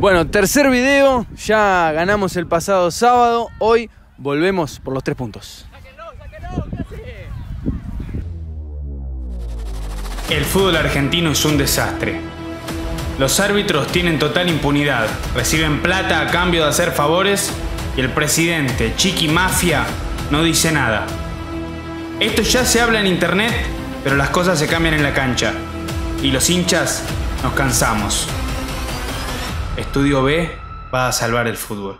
Bueno, tercer video, ya ganamos el pasado sábado, hoy volvemos por los 3 puntos. El fútbol argentino es un desastre. Los árbitros tienen total impunidad, reciben plata a cambio de hacer favores y el presidente, Chiqui Mafia, no dice nada. Esto ya se habla en internet, pero las cosas se cambian en la cancha y los hinchas nos cansamos. Estudio B va a salvar el fútbol.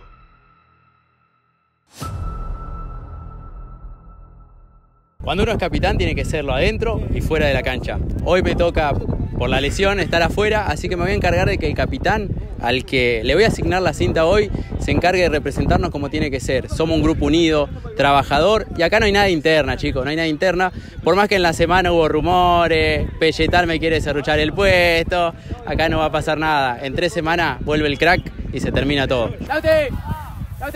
Cuando uno es capitán tiene que serlo adentro y fuera de la cancha. Hoy me toca, por la lesión, estar afuera, así que me voy a encargar de que el capitán, al que le voy a asignar la cinta hoy, se encargue de representarnos como tiene que ser. Somos un grupo unido, trabajador, y acá no hay nada interna, chicos, no hay nada interna. Por más que en la semana hubo rumores, Pelletar me quiere serruchar el puesto, acá no va a pasar nada. En 3 semanas vuelve el crack y se termina todo. ¡Lauti! ¡Lauti!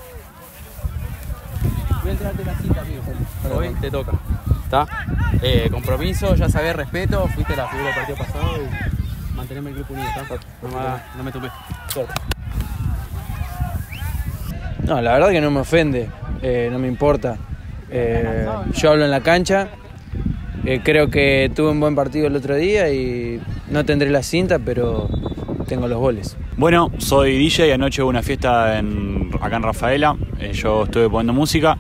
Voy a entrarte la cinta, amigo. Hoy te toca. ¿Está? Compromiso, ya sabés, respeto. Fuiste la figura del partido pasado y manteneme el grupo unido. No me tumbé. No, la verdad que no me ofende, no me importa. Yo hablo en la cancha. Creo que tuve un buen partido el otro día y no tendré la cinta, pero tengo los goles. Bueno, soy DJ y anoche hubo una fiesta acá en Rafaela. Yo estuve poniendo música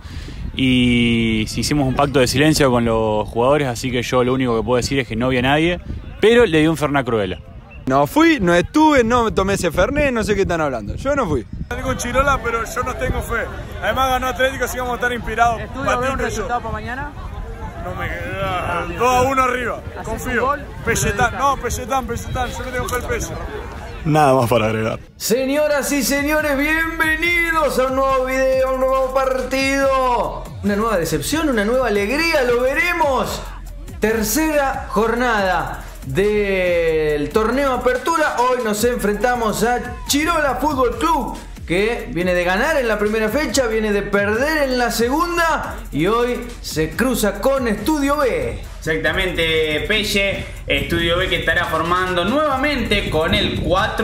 y hicimos un pacto de silencio con los jugadores, así que yo lo único que puedo decir es que no vi a nadie, pero le di un Fernet Cruella. No fui, no estuve, no me tomé ese Fernet, no sé qué están hablando. Yo no fui. Tengo un Chirola, pero yo no tengo fe. Además ganó Atlético, así vamos a estar inspirados. ¿Estudio ver un resultado para mañana? No me queda. 2-1 arriba, confío. Pelletán, no, Pelletán, yo no tengo fe el Pelle. Nada más para agregar. Señoras y señores, bienvenidos a un nuevo video, a un nuevo partido. Una nueva decepción, una nueva alegría, lo veremos. Tercera jornada del torneo Apertura. Hoy nos enfrentamos a Chirola Fútbol Club, que viene de ganar en la primera fecha, viene de perder en la segunda y hoy se cruza con Estudio B. Exactamente, Pelle, Estudio B que estará formando nuevamente con el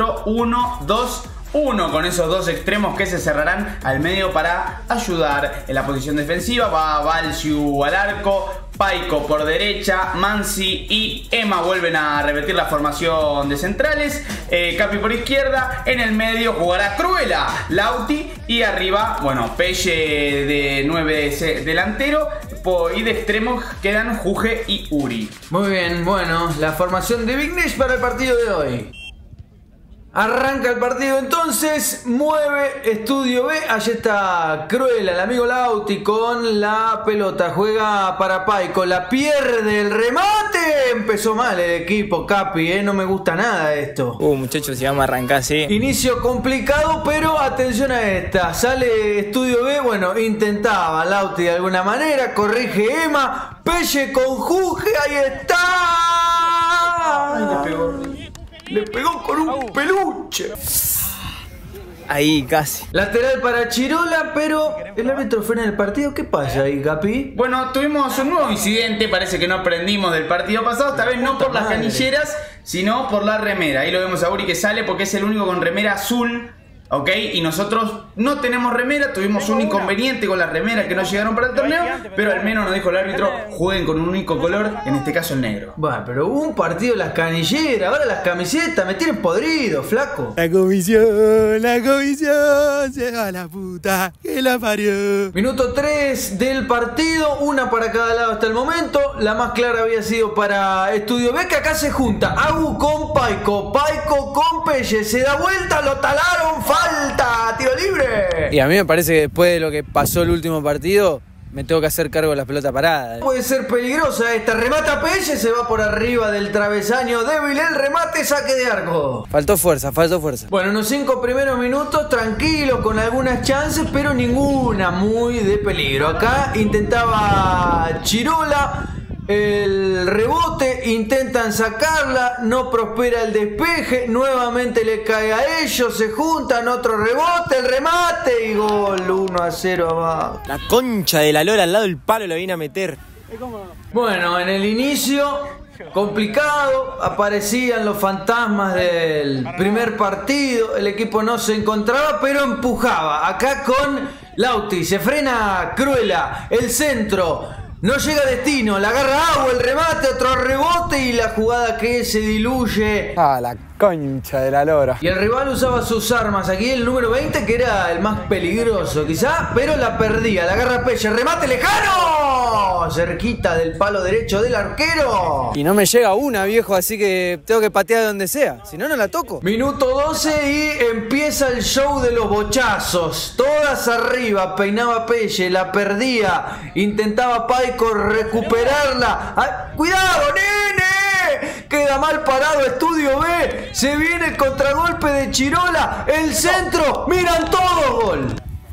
4-1-2-1, con esos dos extremos que se cerrarán al medio para ayudar en la posición defensiva. Va Valsiu al arco, Paico por derecha, Mansi y Emma vuelven a repetir la formación de centrales, Capi por izquierda, en el medio jugará Cruella, Lauti y arriba, bueno, Pelle de 9 delantero y de extremos quedan Juge y Uri. Muy bien, bueno, la formación de Big Nish para el partido de hoy. Arranca el partido entonces, mueve Estudio B, allí está Cruella, el amigo Lauti con la pelota, juega para Paico, la pierde, el remate, empezó mal el equipo, Capi, no me gusta nada esto. Muchachos, si vamos a arrancar así. Inicio complicado, pero atención a esta, sale Estudio B, bueno, intentaba Lauti de alguna manera, corrige Emma, Pelle con Juge, ahí está. Ay, le pegó. Le pegó con un peluche. Ahí, casi. Lateral para Chirola, pero el árbitro frena el partido. ¿Qué pasa ahí, Capi? Bueno, tuvimos un nuevo incidente. Parece que no aprendimos del partido pasado. Esta vez no por las canilleras, sino por la remera. Ahí lo vemos a Uri que sale porque es el único con remera azul. ¿Ok? Y nosotros no tenemos remera, tuvimos un inconveniente con las remeras que no llegaron para el torneo, pero al menos nos dijo el árbitro, jueguen con un único color, en este caso el negro. Bueno, pero hubo un partido de las canilleras, ahora las camisetas, me tienen podrido, flaco. La comisión, se va a la puta que la parió. Minuto 3 del partido, una para cada lado hasta el momento. La más clara había sido para Estudio B, que acá se junta Agu con Paico, Paico con Pelle, se da vuelta, lo talaron, falta, tiro libre. Y a mí me parece que después de lo que pasó el último partido, me tengo que hacer cargo de las pelotas paradas. Puede ser peligrosa esta, remata Pelle, se va por arriba del travesaño, débil el remate, saque de arco. Faltó fuerza, faltó fuerza. Bueno, unos 5 primeros minutos tranquilos, con algunas chances, pero ninguna muy de peligro. Acá intentaba Chirola el rebote, intentan sacarla, no prospera el despeje, nuevamente le cae a ellos, se juntan, otro rebote, el remate y gol, 1-0 abajo. La concha de la lora al lado del palo la vine a meter. Bueno, en el inicio complicado, aparecían los fantasmas del primer partido, el equipo no se encontraba, pero empujaba. Acá con Lauti, se frena Cruela, el centro. No llega a destino, la agarra agua, el remate, otro rebote y la jugada que se diluye. Ah, la concha de la lora. Y el rival usaba sus armas. Aquí el número 20, que era el más peligroso quizá, pero la perdía. La agarra Pelle, remate lejano, cerquita del palo derecho del arquero. Y no me llega una, viejo, así que tengo que patear de donde sea. Si no, no la toco. Minuto 12 y empieza el show de los bochazos. Todas arriba, peinaba Pelle, la perdía. Intentaba Paico recuperarla. ¡Ay, cuidado, nene! Queda mal parado Estudio B. Se viene el contragolpe de Chirola. El centro. Miran todo, gol.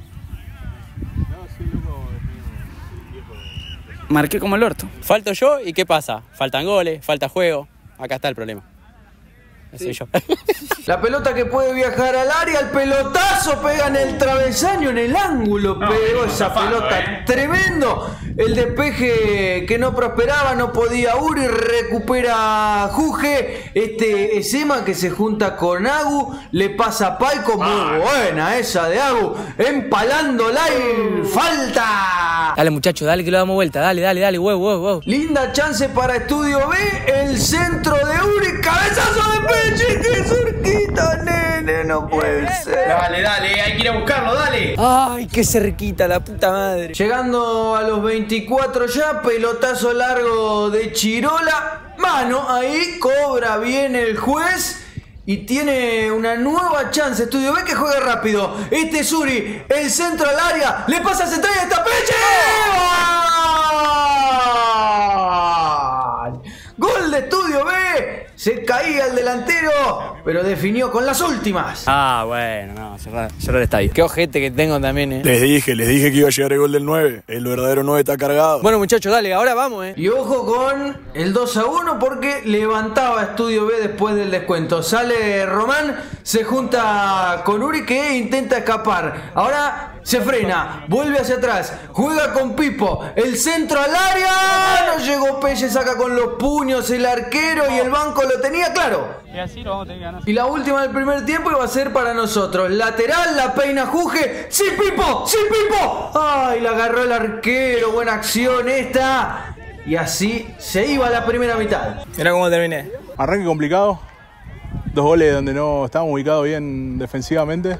Marqué como el orto. Falto yo y ¿qué pasa? Faltan goles, falta juego. Acá está el problema. Ese soy yo. La pelota que puede viajar al área, el pelotazo pega en el travesaño, en el ángulo, pegó esa pelota, tremendo. El despeje que no prosperaba, no podía Uri, recupera Juge. Esema que se junta con Agu, le pasa a Paico, muy buena esa de Agu, empalándola y falta. Dale, muchacho, dale que lo damos vuelta. Dale, huevo. Linda chance para Estudio B, el centro de Uri, cabezazo de Peche, que cerquita, nene, no puede ser. Dale, hay que ir a buscarlo, dale. Ay, qué cerquita, la puta madre. Llegando a los 24 ya, pelotazo largo de Chirola, mano, ahí cobra bien el juez. Y tiene una nueva chance Estudio B, que juega rápido. Este es Uri, el centro al área, le pasa a central y está Peche. Gol de Estudio B. Se caía el delantero, pero definió con las últimas. Ah, bueno, no, cerrar el estadio. Qué ojete que tengo también, Les dije que iba a llegar el gol del 9. El verdadero 9 está cargado. Bueno, muchachos, dale, ahora vamos, Y ojo con el 2-1 porque levantaba Estudio B después del descuento. Sale Román, se junta con Uri que intenta escapar. Ahora se frena, vuelve hacia atrás, juega con Pipo, el centro al área, no llegó Pelle, saca con los puños el arquero y el banco lo tenía claro. Y así lo vamos a tener que ganar. Y la última del primer tiempo iba a ser para nosotros. Lateral, la peina Juge. ¡Sí, Pipo! ¡Sí, Pipo! ¡Ay, la agarró el arquero! Buena acción esta. Y así se iba la primera mitad. Mirá cómo terminé. Arranque complicado. 2 goles donde no estábamos ubicados bien defensivamente.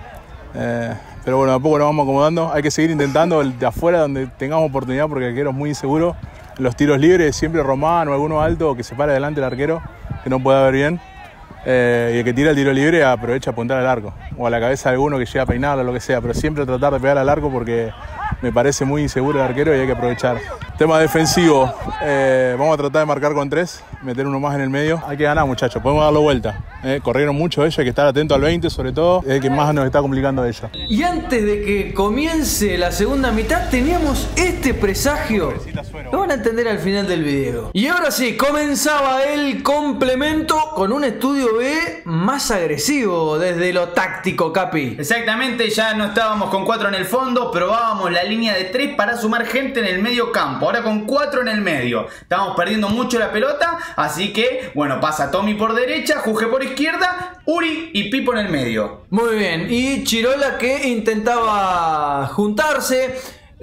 Pero bueno, a poco nos vamos acomodando. Hay que seguir intentando el de afuera donde tengamos oportunidad porque el arquero es muy inseguro. Los tiros libres, siempre Román o alguno alto que se para delante del arquero, que no pueda ver bien. Y el que tira el tiro libre aprovecha a apuntar al arco. O a la cabeza de alguno que llega a peinarlo o lo que sea. Pero siempre tratar de pegar al arco porque me parece muy inseguro el arquero y hay que aprovechar. Tema defensivo, vamos a tratar de marcar con 3, meter uno más en el medio. Hay que ganar, muchachos, podemos darlo vuelta. Corrieron mucho ellos, hay que estar atento al 20 sobre todo, es el que más nos está complicando ellos. Y antes de que comience la segunda mitad teníamos este presagio. Lo van a entender al final del video. Y ahora sí, comenzaba el complemento con un Estudio B más agresivo desde lo táctico, Capi. Exactamente, ya no estábamos con 4 en el fondo, probábamos la línea de 3 para sumar gente en el medio campo. Ahora con 4 en el medio. Estábamos perdiendo mucho la pelota, así que, bueno, pasa Tommy por derecha, Juge por izquierda, Uri y Pipo en el medio. Muy bien, y Chirola que intentaba juntarse,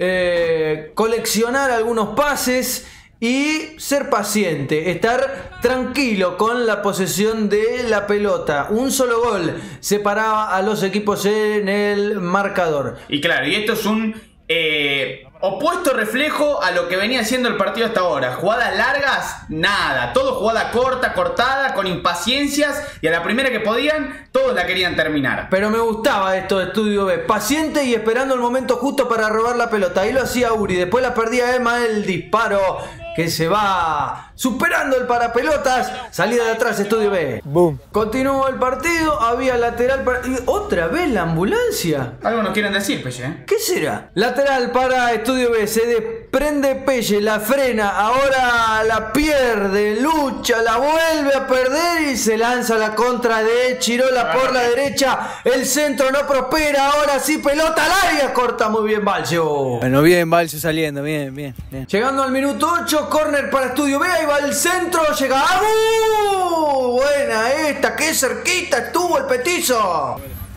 coleccionar algunos pases y ser paciente, estar tranquilo con la posesión de la pelota. Un solo gol separaba a los equipos en el marcador. Y claro, y esto es un opuesto reflejo a lo que venía siendo el partido hasta ahora. Jugadas largas, nada. Todo jugada corta, cortada, con impaciencias. Y a la primera que podían, todos la querían terminar. Pero me gustaba esto de Estudio B. Paciente y esperando el momento justo para robar la pelota. Ahí lo hacía Uri. Después la perdía Emma, el disparo que se va superando el parapelotas. Salida de atrás, Estudio B. Boom. Continuó el partido. Había lateral para... ¿Y otra vez la ambulancia? Algo nos quieren decir, Pelle. ¿Qué será? Lateral para Estudio B. Se desprende Pelle, la frena. Ahora la pierde. Lucha, la vuelve a perder y se lanza la contra de Chirola por la derecha. El centro no prospera. Ahora sí, pelota al área. Corta muy bien Balcio. Bueno, bien, Balcio saliendo. Bien. Llegando al minuto 8. Córner para Estudio B. Ahí va el centro, llega Agu. Buena esta, qué cerquita estuvo el petizo.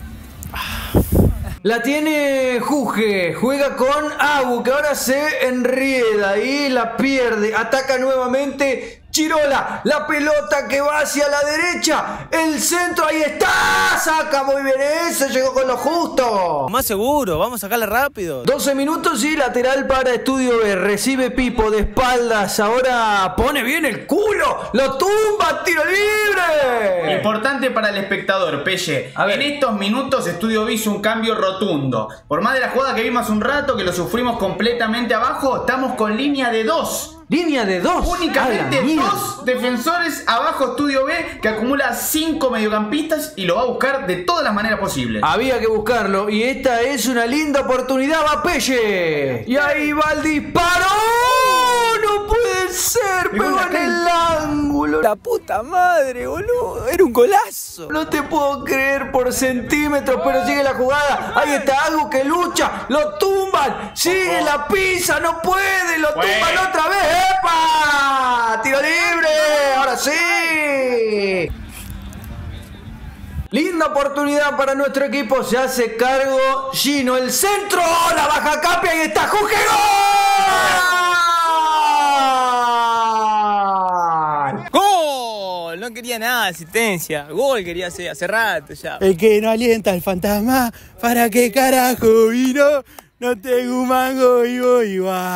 La tiene Juge, juega con Agu, que ahora se enrieda y la pierde. Ataca nuevamente Chirola, la pelota que va hacia la derecha, el centro, ahí está, saca muy bien ese, llegó con lo justo. Más seguro, vamos a sacarle rápido. 12 minutos y lateral para Estudio B, recibe Pipo de espaldas, ahora pone bien el culo, lo tumba, tiro libre. Importante para el espectador, Pelle. En estos minutos Estudio B hizo un cambio rotundo. Por más de la jugada que vimos hace un rato, que lo sufrimos completamente abajo, estamos con línea de 2. Línea de 2. Únicamente 2 defensores abajo Estudio B, que acumula 5 mediocampistas y lo va a buscar de todas las maneras posibles. Había que buscarlo y esta es una linda oportunidad, va Pelle. Y ahí va el disparo. No puede ser, pegó en el ángulo. La puta madre, boludo, era un golazo. No te puedo creer por centímetros, pero sigue la jugada. Ahí está Agu que lucha, lo tumban, sigue la pisa, no puede, lo tumban otra vez. ¡Epa! ¡Tiro libre! ¡Ahora sí! Linda oportunidad para nuestro equipo. Se hace cargo Gino. El centro. La baja Capia. Y está Juge. ¡Gol! ¡Gol! No quería nada, asistencia. Gol quería hace rato ya. El que no alienta al fantasma, ¿para qué carajo vino? No tengo un mango y voy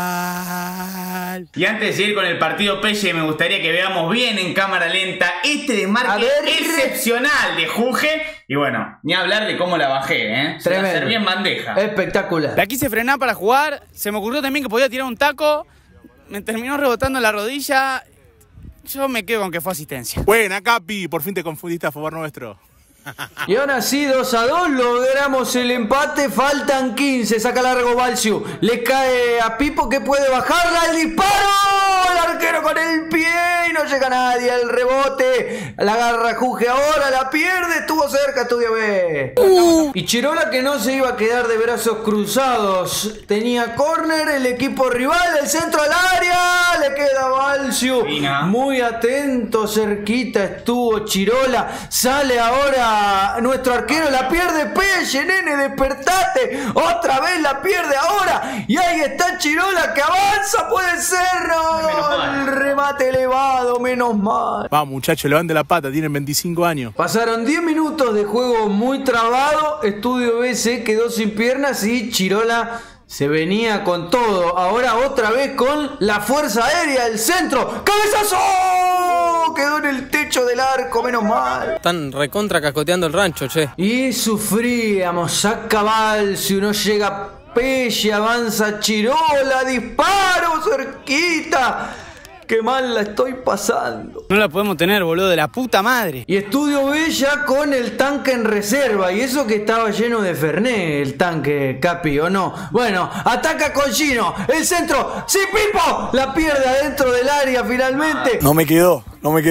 igual. Y antes de seguir con el partido, Pelle, me gustaría que veamos bien en cámara lenta este desmarque excepcional de Juge. Y bueno, ni hablar de cómo la bajé, Se la serví en bandeja. Espectacular. La quise frenar para jugar. Se me ocurrió también que podía tirar un taco. Me terminó rebotando la rodilla. Yo me quedo con que fue asistencia. Buena, Capi. Por fin te confundiste a favor nuestro. Y ahora sí, 2-2, logramos el empate, faltan 15, saca largo Balsiu, le cae a Pipo que puede bajarla, el disparo, el arquero con el pie y no llega nadie, el rebote, la agarra Juge ahora, la pierde, estuvo cerca Estudio B. Y Chirola que no se iba a quedar de brazos cruzados, tenía córner, el equipo rival, el centro al área, le queda Balsiu, muy atento, cerquita estuvo Chirola, sale ahora nuestro arquero, la pierde Pelle, nene, despertate, otra vez la pierde ahora, y ahí está Chirola que avanza, puede ser, no, el remate elevado, menos mal. Vamos muchachos, levante la pata, tienen 25 años. Pasaron 10 minutos de juego muy trabado, Estudio B se quedó sin piernas y Chirola se venía con todo, ahora otra vez con la fuerza aérea, el centro, ¡cabezazo! Quedó en el techo del arco, menos mal. Están recontra cascoteando el rancho, che. Y sufríamos, saca Balsiu, no llega Pelle, avanza Chirola, disparo cerquita. Qué mal la estoy pasando. No la podemos tener, boludo, de la puta madre. Y Estudio B ya con el tanque en reserva. Y eso que estaba lleno de Fernet, el tanque, Capi, ¿o no? Bueno, ataca con Gino. El centro. ¡Sí, Pipo! La pierde adentro del área finalmente. No me quedó.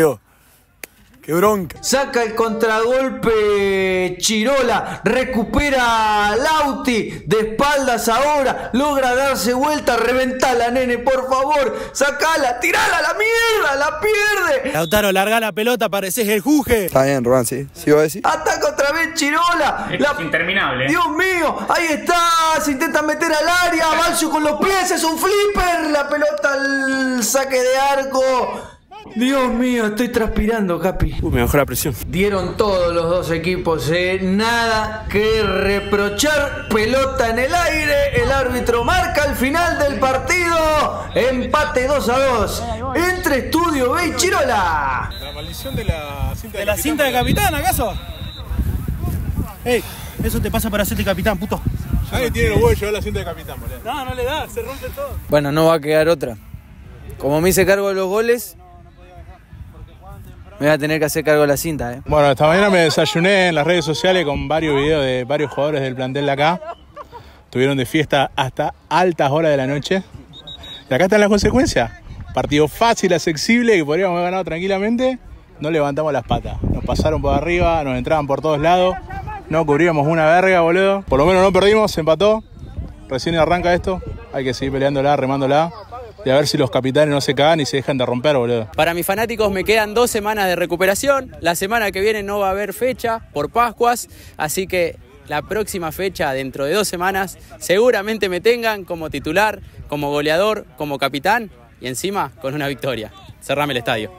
¡Qué bronca! Saca el contragolpe Chirola, recupera Lauti, de espaldas ahora, logra darse vuelta, reventala, nene, por favor, sacala, tirala a la mierda, la pierde. Lautaro, larga la pelota, pareces el Juge. Está bien, Rubán, sí voy a decir. Ataca otra vez Chirola. Es interminable. Dios mío, ahí está, se intenta meter al área, Balsiu con los pies, es un flipper, la pelota al saque de arco. Dios mío, estoy transpirando, Capi. Me bajó la presión. Dieron todos los dos equipos, nada que reprochar. Pelota en el aire, el árbitro marca el final del partido. Empate 2-2 entre Estudio B y Chirola. La maldición de la cinta ¿De la cinta de capitán, acaso? Ey, eso te pasa para hacerte capitán, puto. Nadie tiene los huevos de llevar la cinta de capitán, boludo. No le da, se rompe todo. Bueno, no va a quedar otra. Como me hice cargo de los goles, me voy a tener que hacer cargo de la cinta, Bueno, esta mañana me desayuné en las redes sociales con varios videos de varios jugadores del plantel de acá. Estuvieron de fiesta hasta altas horas de la noche. Y acá están las consecuencias. Partido fácil, accesible, que podríamos haber ganado tranquilamente. No levantamos las patas. Nos pasaron por arriba, nos entraban por todos lados. No cubríamos una verga, boludo. Por lo menos no perdimos, se empató. Recién arranca esto. Hay que seguir peleándola, remándola. a ver si los capitanes no se cagan y se dejan de romper, boludo. Para mis fanáticos me quedan 2 semanas de recuperación. La semana que viene no va a haber fecha por Pascuas, así que la próxima fecha, dentro de 2 semanas, seguramente me tengan como titular, como goleador, como capitán y encima con una victoria. Cerrame el estadio.